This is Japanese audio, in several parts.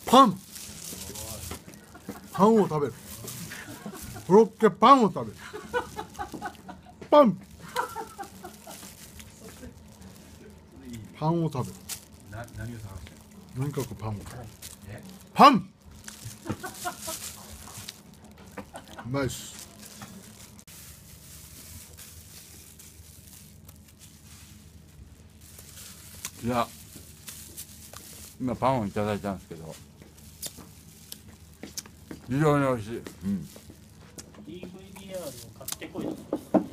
パンを食べる。コロッケパンを食べる。パンを食べる。 何を探してる？ とにかくパンを食べる。パンナイス。 いや、今パンをいただいたんですけど、非常に美味しい。うん。 DVD を買ってこいと。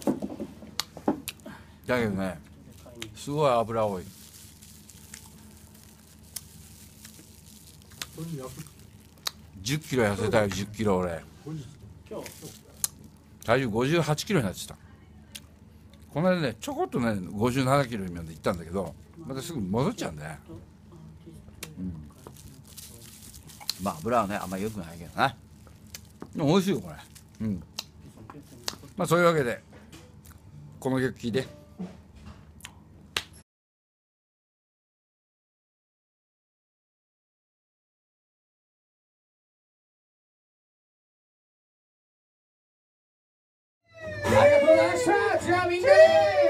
だけどね、すごい油多い。10キロ痩せたよ、10キロ俺。 今日体重58キロになってた。この間ね、ちょこっとね、57キロにまで行ったんだけど、またすぐ戻っちゃうんだよ。うん。まあ油はね、あんまり良くないけどね。でも美味しいよ、これ。うん。まあそういうわけで、この曲聴いて。 ありがとうございました。じゃあみんなで